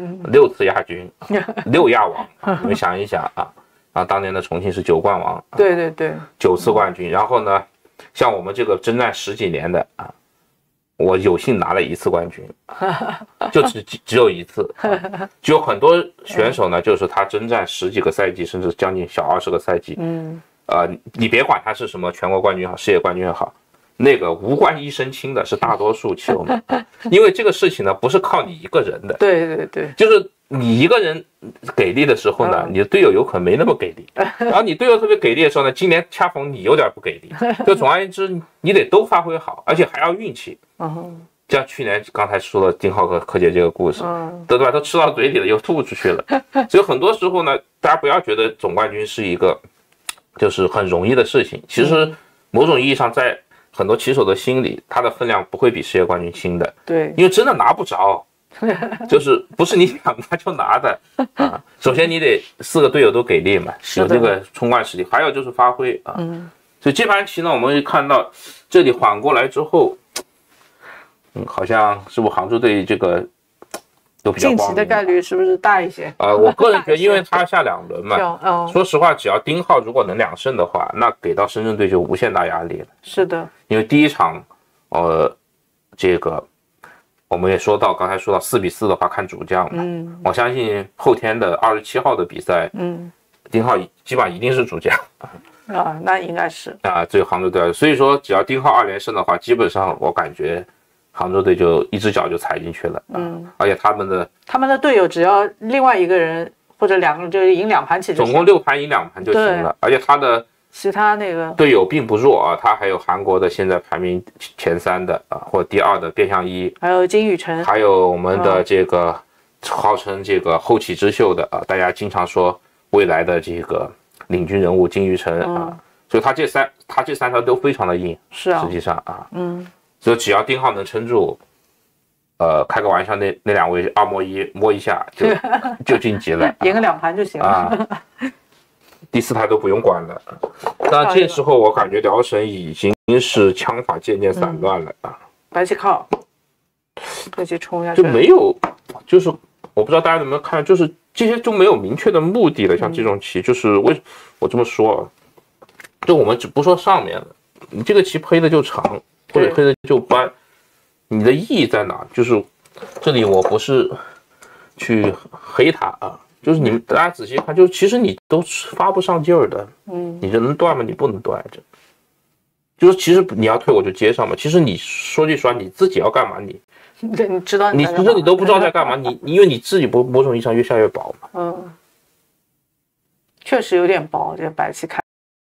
，6次亚军，6亚王。你们想一想啊，当年的重庆是9冠王， 对对对 ，9次冠军。然后呢，像我们这个征战10几年的我有幸拿了1次冠军，就只有1次。就有很多选手呢，就是他征战10几个赛季，甚至将近小20个赛季。你别管他是什么全国冠军也好，世界冠军也好，那个无冠一身轻的是大多数棋友们，因为这个事情呢不是靠你一个人的。 对对对， 就是你一个人给力的时候呢，你的队友有可能没那么给力，然后你队友特别给力的时候呢，今年恰逢你有点不给力，就总而言之，你得都发挥好，而且还要运气。像去年刚才说了丁浩和柯洁这个故事，对吧？都吃到嘴里了，又吐出去了。所以很多时候呢，大家不要觉得总冠军是一个就是很容易的事情，其实某种意义上，在很多棋手的心里，他的分量不会比世界冠军轻的。 对， 因为真的拿不着。就是不是你想拿就拿的首先你得4个队友都给力嘛，有这个冲冠实力，还有就是发挥所以这盘棋呢，我们会看到这里缓过来之后，好像是不是杭州队这个都比较晋级的概率是不是大一些？ 我个人觉得，因为他下2轮嘛，说实话，只要丁浩如果能2胜的话，那给到深圳队就无限大压力了。 是的， 因为第一场，这个。我们也刚才说到4比4的话，看主将嘛。我相信后天的27号的比赛，丁浩基本上一定是主将那应该是这个杭州队，所以说只要丁浩2连胜的话，基本上我感觉杭州队就一只脚就踩进去了。而且他们的队友只要另外一个人或者2个人就赢2盘棋， 总共6盘赢2盘就行了。而且他的其他那个队友并不弱他还有韩国的现在排名前3的或者第2的卞相一，还有金宇澄， 还有我们的这个号称这个后起之秀的大家经常说未来的这个领军人物金宇澄所以他这三条都非常的硬， 是啊， 实际上所以只要丁浩能撑住，开个玩笑，那2位2摸1摸一下就晋级了， 赢个2盘就行了第4台都不用管了。但这时候我感觉辽沈已经是枪法渐渐散乱了白棋靠，白棋冲下去就没有，就是我不知道大家有没有看，就是这些就没有明确的目的了。像这种棋，就是我这么说就我们只不说上面了，你这个棋黑的就长，或者黑的就斑，你的意义在哪？就是这里我不是去黑他啊。就是你们大家仔细看，就其实你都发不上劲儿的，你这能断吗？你不能断着。就是其实你要推我就接上嘛。其实你说句实话，你自己要干嘛？你知道你其实你都不知道在干嘛，你因为你自己某种意义上越下越薄嘛。 确实有点薄，这个白棋看。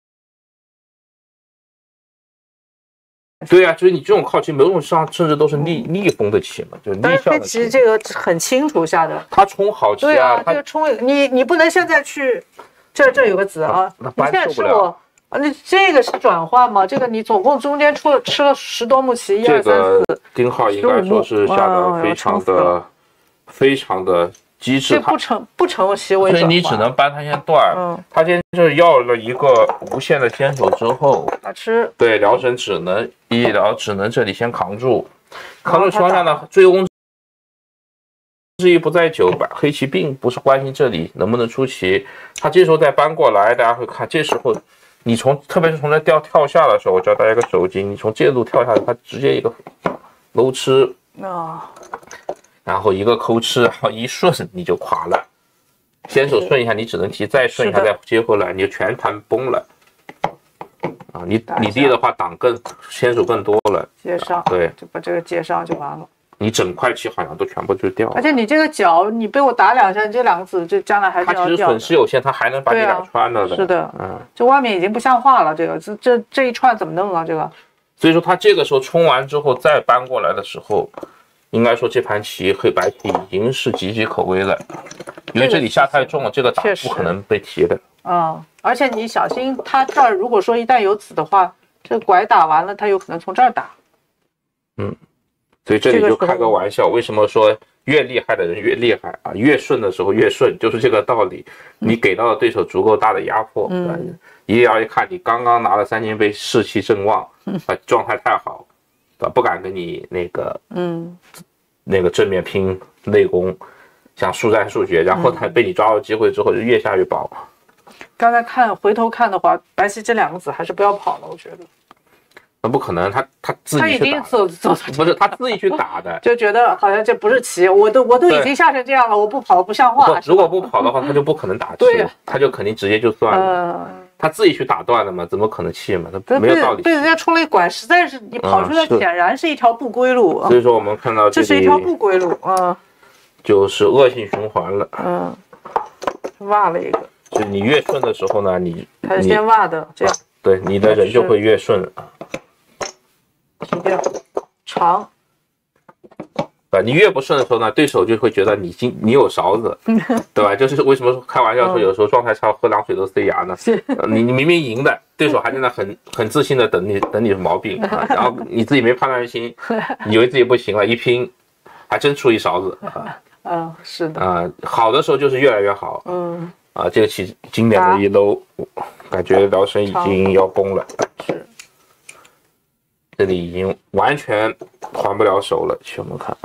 对呀，就是你这种靠棋，某种意义上甚至都是逆风的棋嘛，就是逆向的棋。 但是其实这个很清楚下的， 他冲好棋啊， 这个冲你不能现在去，这有个子啊，你现在吃我。你这个是转换吗？这个你总共中间吃了10多目棋，1、2、3、4。 这个丁浩应该说是下的非常的机智。 这不成棋为转换， 所以你只能帮他先断。他先是要了一个无限的先手之后， 他吃。 对，辽沈只能这里先扛住，扛住情况下呢，醉翁之意不在酒，黑棋并不是关心这里能不能出棋，他这时候再搬过来，大家会看，这时候。你特别是从这跳下的时候，我教大家一个手筋，你从这路跳下来，它直接一个搂吃然后一个抠吃，然后一顺你就垮了。先手顺一下，你只能提，再顺一下再接回来，你就全盘崩了。你弟的话挡先手更多了， 接上， 对， 就把这个接上就完了。 你整块棋好像都全部就掉了， 而且你这个角，你被我打2下，这2个子这将来还是要掉的。 它其实损失有限，它还能把你俩穿了的。 是的，这外面已经不像话了，这一串怎么弄啊？这个。 所以说他这个时候冲完之后再搬过来的时候，应该说这盘棋黑白棋已经是岌岌可危了，因为这里下太重了，这个打不可能被提的。 而且你小心，他这儿如果说一旦有子的话，这拐打完了，他有可能从这儿打。 所以这里就开个玩笑，为什么说越厉害的人越厉害啊？越顺的时候越顺，就是这个道理。你给到了对手足够大的压迫，一定要看你刚刚拿了3金杯，士气正旺，状态太好，不敢跟你那个正面拼内功，想速战速决，然后他被你抓到机会之后就越下越薄。 刚才回头看的话，白棋这2个子还是不要跑了，我觉得。 那不可能，他自己去打，不是他自己去打的， 就觉得好像这不是棋，我都已经下成这样了，我不跑不像话。 如果不跑的话，他就不可能打棋，他就肯定直接就算了。他自己去打断的嘛，怎么可能弃嘛？他没有道理。 被人家冲了一拐，实在是你跑出来，显然是一条不归路。 所以说我们看到这是一条不归路就是恶性循环了。 挖了一个。 所以你越顺的时候呢， 他是先挖的，这样。 对，你的人就会越顺长， 你越不顺的时候呢，对手就会觉得你有勺子，对吧？就是为什么开玩笑说有时候状态差，喝凉水都塞牙呢？你明明赢的，对手还在那很自信的等你的毛病，然后你自己没判断清，以为自己不行了，一拼还真出一勺子是的好的时候就是越来越好，这个棋经典的一搂，感觉辽沈已经要崩了， 是。 这里已经完全还不了手了，去我们看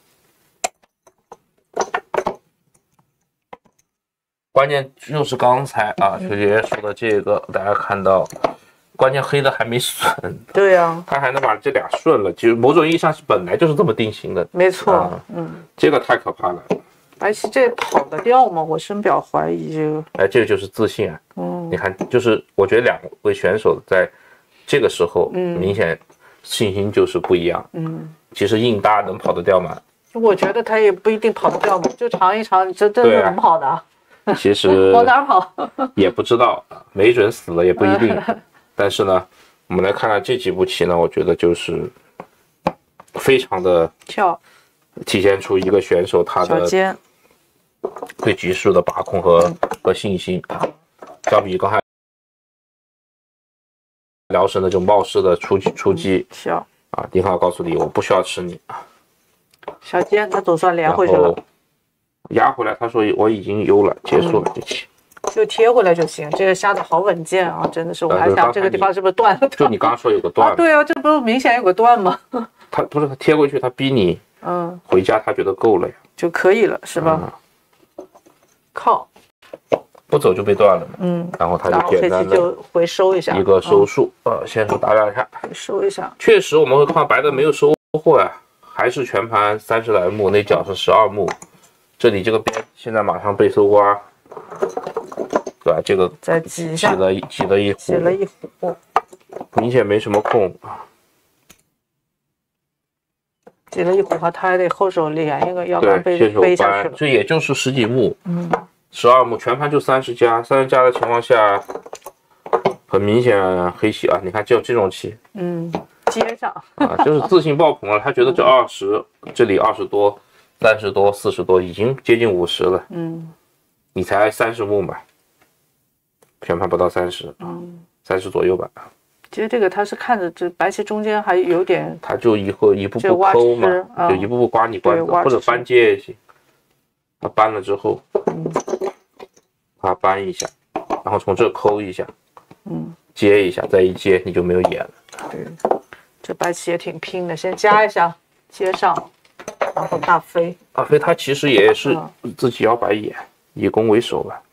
关键就是刚才学姐说的这个，大家看到，关键黑的还没损， 对呀， 他还能把这俩顺了，其实某种意义上是本来就是这么定型的， 没错， 这个太可怕了。 白棋这跑得掉吗？我深表怀疑这个。 这个就是自信啊，你看，就是我觉得2位选手在这个时候，明显。信心就是不一样，其实硬搭能跑得掉吗？ 我觉得他也不一定跑得掉嘛，就尝一尝，这是怎么跑的？ 其实往哪跑也不知道，没准死了也不一定。但是呢，我们来看看这几步棋呢，我觉得就是非常的体现出一个选手他的对局势的把控和信心相比刚才。辽沈的这种冒失的出击丁浩告诉你我不需要吃你小尖他总算连回去了， 压回来，他说我已经优了，结束了这棋， 就贴回来就行。这个下的好稳健啊，真的是，我还想这个地方是不是断了？ 就你刚刚说有个断， 对啊，这不是明显有个断吗？ 他不是他贴回去，他逼你回家，他觉得够了呀， 就可以了，是吧？靠。 不走就被断了嘛，然后他就简单的就回收一下， 一个收束，先手打2下， 收一下。 确实我们会看白的没有收获呀，还是全盘30来目，那角是12目， 这里这个边现在马上被搜刮，对吧？这个再挤一下， 挤了一壶，明显没什么空啊。 挤了一壶话，他还得后手连一个，要不然被飞下去了。 这也就是10几目，12目，全盘就30加，30加的情况下，很明显黑棋啊！你看就这种棋， 接上啊，就是自信爆棚了。他觉得这20，这里20多、30多、40多，已经接近50了。你才30目嘛，全盘不到30，30左右吧。 其实这个他是看着这白棋中间还有点， 他就一步步抠嘛，就一步步刮你关子，或者搬接也行。他搬了之后，他搬一下，然后从这抠一下，接一下，再一接你就没有眼了。 对，这白棋也挺拼的，先加一下，接上，然后大飞。 大飞他其实也是自己要摆眼，以攻为守吧。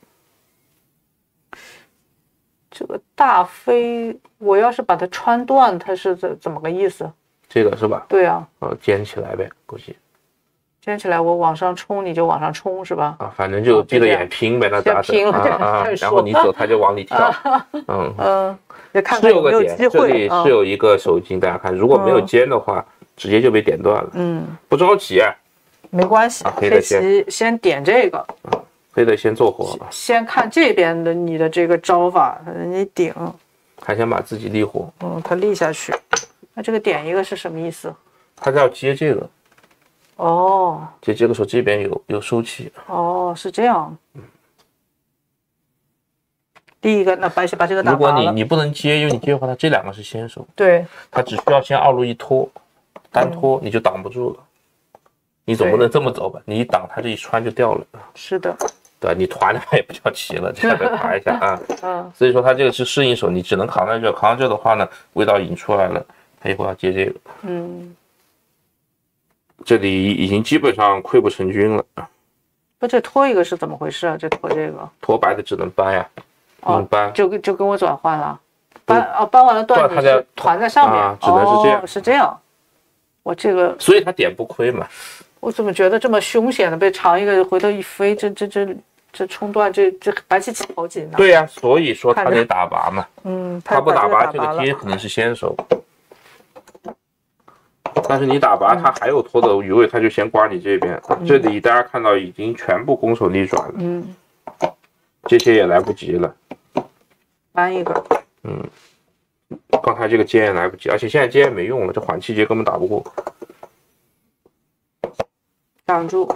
这个大飞，我要是把它穿断，它是怎么个意思？ 这个是吧？ 对啊， 尖起来呗，估计。 尖起来，我往上冲，你就往上冲，是吧？ 反正就闭着眼拼呗，那咋整？ 拼了， 然后你走，他就往里跳。 也看看有没有机会。 这里是有一个手筋，大家看，如果没有尖的话，直接就被点断了。不着急啊， 没关系。黑棋先点这个。 黑的先做活， 先看这边的你的这个招法，你顶， 还想把自己立活， 他立下去，那这个点一个是什么意思？ 他要接这个，接这个时候这边有收气， 是这样，第一个，那白棋把这个打拔了。 如果你不能接，因为你接的话，他这2个是先手， 对， 他只需要先2路一拖，单拖你就挡不住了，你总不能这么走吧？你一挡，他这一穿就掉了， 是的。 对，你团的话也不叫棋了，这样再爬一下啊。所以说他这个是适应手，你只能扛在这，扛在这的话呢，味道已经出来了，他一会儿要接这个。这里已经基本上溃不成军了。 不，这拖一个是怎么回事啊？这拖这个， 拖白的只能搬呀，搬就跟我转换了，搬完了断，你是团在上面， 只能是这样， 是这样。我这个， 所以他点不亏嘛。 我怎么觉得这么凶险的被长一个回头一飞，这冲断，这白棋起好紧呢。 对呀，所以说他得打拔嘛。他不打拔，这个接可能是先手。但是你打拔，他还有拖的余味，他就先刮你这边。这里大家看到已经全部攻守逆转了。这些也来不及了。 搬一个。 刚才这个接也来不及，而且现在接也没用了，这缓气接根本打不过。 挡住。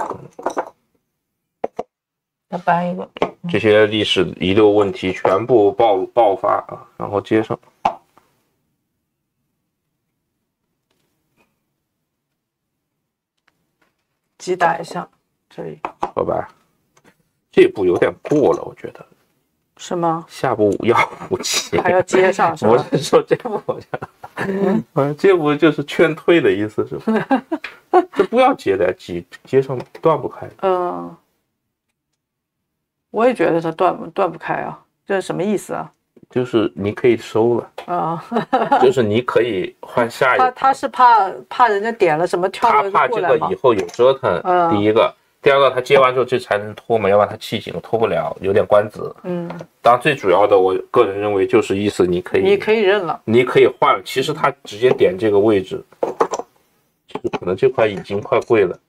再搬一个。 这些历史遗留问题全部爆发啊，然后接上。 击打一下，这里。 好吧，这步有点过了，我觉得。 是吗？ 下步5要5接， 还要接上是吧？ 我是说这步好像，这步就是劝退的意思是吧？这不要接的，接上断不开。 我也觉得它断不开啊，这是什么意思啊？ 就是你可以收了就是你可以换下一个。 他是怕人家点了什么跳过来吗？ 他怕这个以后有折腾，第一个。第二个，他接完之后这才能拖嘛，要不然他气紧了拖不了，有点官子。当然最主要的，我个人认为就是意思你可以认了， 你可以换了。其实他直接点这个位置，其实可能这块已经快跪了。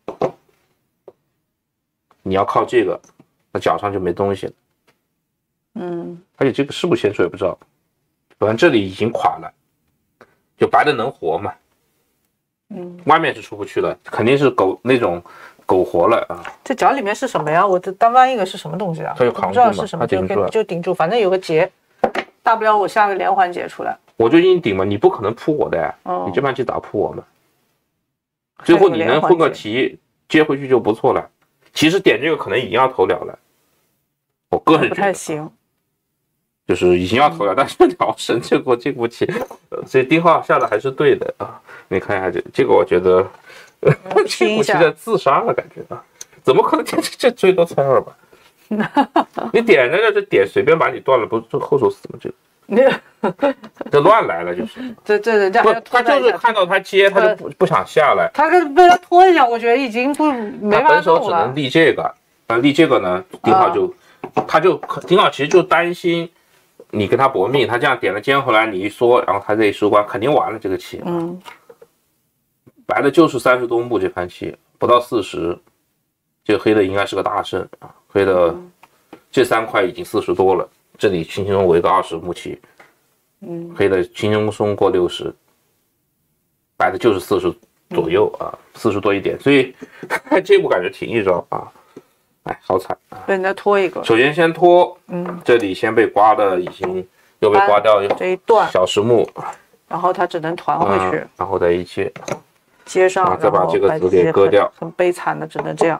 你要靠这个，那脚上就没东西了。而且这个是不是先手也不知道，反正这里已经垮了，就白的能活嘛。外面是出不去了，肯定是那种。苟活了啊！ 这脚里面是什么呀？我这单弯一个是什么东西啊？ 它就扛住嘛， 不知道是什么，就顶住，反正有个结，大不了我下个连环结出来。 我就硬顶嘛，你不可能扑我的呀，你这盘棋咋扑我嘛？最后你能混个题接回去就不错了。其实点这个可能已经要投了了，我个人觉得不太行， 就是已经要投了，但是鸟神这步棋，所以丁浩下的还是对的啊。你看一下这个，我觉得。这步棋在自杀了，感觉啊！怎么可能这最多猜2吧？你点那个这点随便把你断了，不是后手死吗？这个这乱来了就是。 这人家还要他就是看到他接，他就不想下来。 他被他拖一下，我觉得已经没法弄了。 本手只能立这个，立这个呢，丁浩丁浩其实就担心你跟他搏命，他这样点了尖回来，你一缩，然后他这一收官肯定完了这个棋。白的就是30多目这盘棋，不到40，这个黑的应该是个大胜啊。黑的这3块已经40多了，这里轻轻松围个20目棋，黑的轻轻松过60，白的就是40左右啊，40多一点，所以这步感觉挺一招啊。哎，好惨啊！ 被人家拖一个。 首先先拖，这里先被刮的已经又被刮掉这一段小10目， 然后他只能团回去， 然后再一接上， 再把这个子给割掉， 很悲惨的，只能这样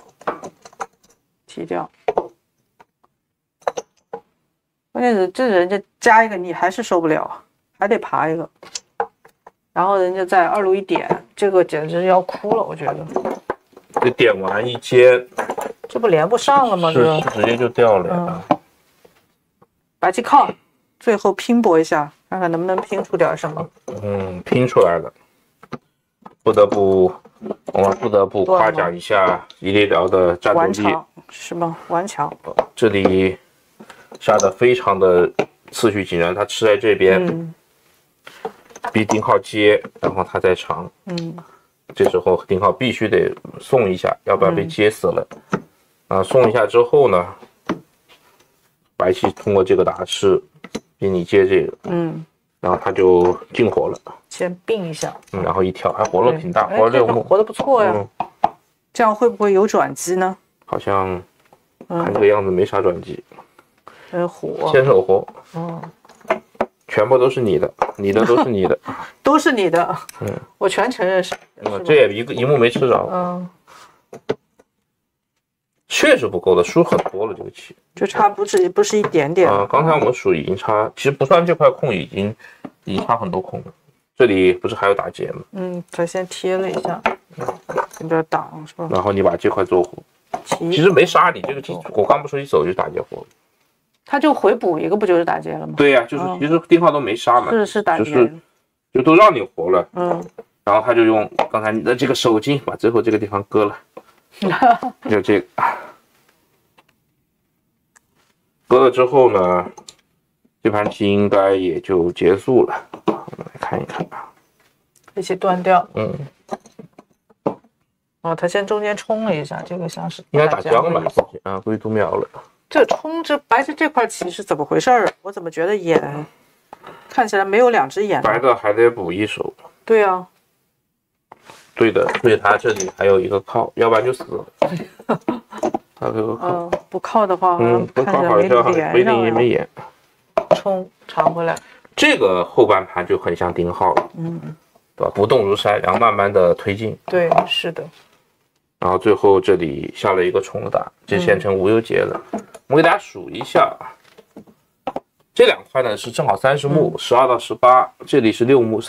踢掉。关键是这人家加一个你还是受不了，还得爬一个，然后人家再2路一点，这个简直要哭了，我觉得。 这点完一接， 这不连不上了吗？ 是直接就掉了呀。 白棋靠，最后拼搏一下，看看能不能拼出点什么。 拼出来了。我们不得不夸奖一下伊利辽的战斗力， 是吗？顽强。 这里下的非常的次序井然，他吃在这边，逼丁浩接，然后他再长，这时候丁浩必须得送一下，要不然被接死了。送一下之后呢，白棋通过这个打吃，逼你接这个，然后他就进火了， 先并一下， 然后一跳，还活了挺大，活了6目， 活得不错呀。这样会不会有转机呢？ 好像看这个样子没啥转机。 火， 先手活，全部都是你的，你的都是你的， 都是你的，我全承认是。 这也一目没吃着，确实不够的，输很多了这个棋， 就差不是一点点刚才我们数已经差，其实不算这块空已经差很多空了。这里不是还有打劫吗？ 他先贴了一下，有点挡是吧？ 然后你把这块做活，其实没杀你这个棋，我刚不说一走就打劫活了。 他就回补一个，不就是打劫了吗？ 对呀，就是其实丁浩都没杀嘛， 是打劫， 就都让你活了。然后他就用刚才你的这个手劲把最后这个地方割了，就这个割了之后呢，这盘棋应该也就结束了。我们来看一看啊， 一起断掉。他先中间冲了一下，这个像是应该打僵了估计读秒了。 这白棋这块棋是怎么回事啊？我怎么觉得眼看起来没有2只眼？ 白的还得补一手。 对啊， 对的，所以他这里还有一个靠，要不然就死了。他这个靠， 不靠的话， 不靠好像没脸也没眼。 冲长回来， 这个后半盘就很像丁浩了，对吧？不动如山，然后慢慢的推进。 对，是的。 然后最后这里下了一个冲打，这现成无忧劫了。我们给大家数一下，这2块呢是正好30目，12到18，这里是6目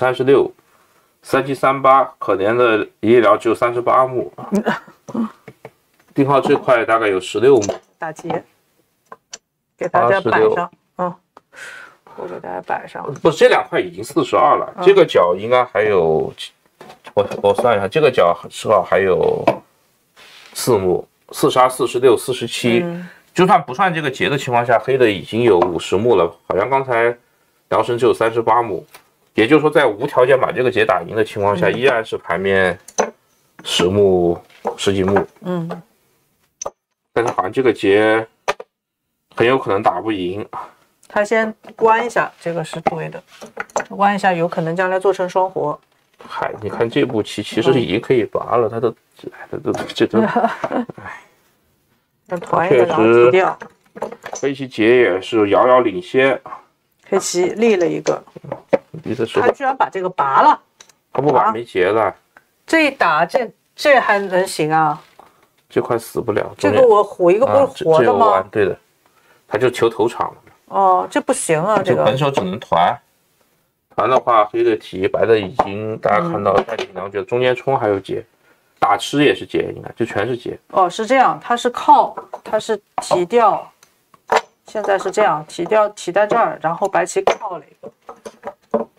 36，3、7、3、8，可怜的伊利辽只有38目。丁浩这块大概有16目。 打劫，给大家摆上，我给大家摆上。 不是，这2块已经42了，这个角应该还有，我算一下，这个角正好还有4目，42、46、47。就算不算这个劫的情况下，黑的已经有50目了，好像刚才辽神只有38目，也就是说在无条件把这个劫打赢的情况下，依然是盘面10目10几目。但是好像这个劫很有可能打不赢。 他先关一下，这个是对的，关一下有可能将来做成双活。 嗨，你看这步棋其实已经可以拔了，他都这都，哎。 团一个然后踢掉， 黑棋劫也是遥遥领先， 黑棋立了一个，他居然把这个拔了， 他不拔没劫了， 这一打这还能行啊？ 这块死不了， 这个我虎一个不是活的吗？ 对的，他就求头场了。这不行啊，这个本手只能团的话，黑的提，白的已经大家看到太紧张，觉得中间冲还有劫。打吃也是劫，你看这全是劫。 是这样，它是靠，它是提掉，现在是这样，提掉提在这儿，然后白棋靠了一个，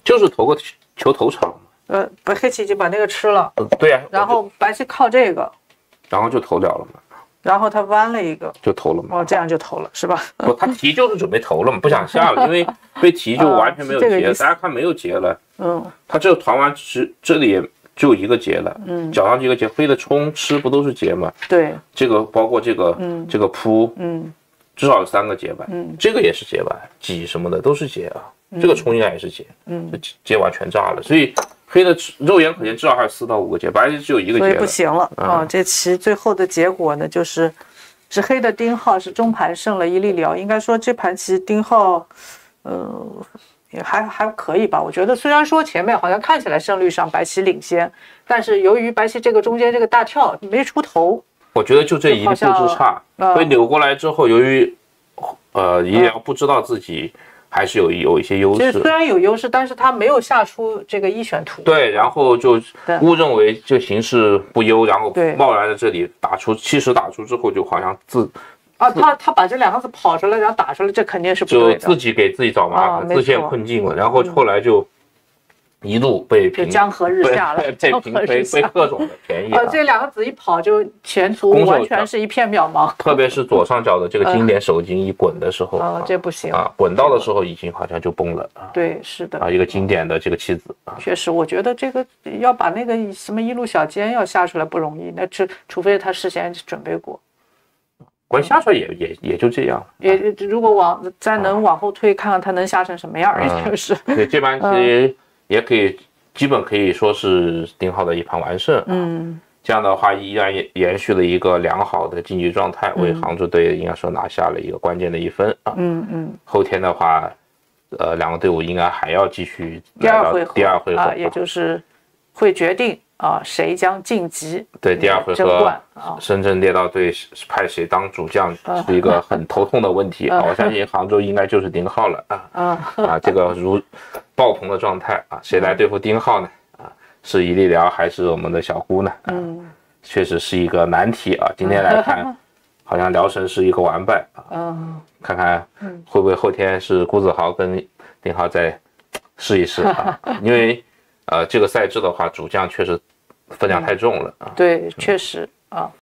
就是投个球头场嘛。 黑棋已经把那个吃了。 对呀。 然后白棋靠这个， 然后就投掉了嘛。 然后他弯了一个， 就投了嘛。 哦，这样就投了是吧？ 不，他提就是准备投了嘛，不想下了，因为被提就完全没有劫，大家看没有劫了。他这个团完这里也就一个劫了，角上这个劫，黑的冲吃不都是劫吗？ 对， 这个包括这个扑，至少有3个劫吧，这个也是劫吧，挤什么的都是劫啊，这个冲应该也是劫，劫完全炸了，所以黑的肉眼可见至少还有4到5个劫，白的只有1个劫了， 所以不行了啊。这棋最后的结果呢，是黑的丁浩是中盘胜了一粒辽，应该说这盘棋丁浩，也还可以吧。我觉得虽然说前面好像看起来胜率上白棋领先，但是由于白棋这个中间这个大跳没出头， 我觉得就这一步之差，所以扭过来之后，由于李辽不知道自己还是有一些优势， 虽然有优势，但是他没有下出这个一选图， 对，然后就误认为这个形势不优，然后贸然的这里打出70打出之后，就好像他把这2个字跑出来，然后打出来，这肯定是不对的， 就自己给自己找麻烦，自陷困境了。然后后来就一路被江河日下了， 被各种的便宜。 这2个子一跑，就前途完全是一片渺茫。 特别是左上角的这个经典手筋一滚的时候， 这不行啊，滚到的时候已经好像就崩了。 对，是的啊，一个经典的这个棋子。 确实，我觉得这个要把那个什么一路小尖要下出来不容易，那除非他事先准备过。 关下出来也就这样。 如果再能往后推，看看他能下成什么样，也就是。 对，这盘棋也可以基本可以说是丁浩的一盘完胜。这样的话依然延续了一个良好的竞技状态，为杭州队应该说拿下了一个关键的1分啊。后天的话，2个队伍应该还要继续第二回合啊， 也就是会决定谁将晋级。 对，第2回合深圳猎盗队派谁当主将是一个很头痛的问题啊。我相信杭州应该就是丁浩了啊。这个如爆棚的状态啊，谁来对付丁浩呢？是一粒辽还是我们的小姑呢？确实是一个难题啊。今天来看，好像辽神是一个完败啊。看看会不会后天是辜子豪跟丁浩再试一试啊？因为这个赛制的话，主将确实分量太重了啊。 对，确实啊。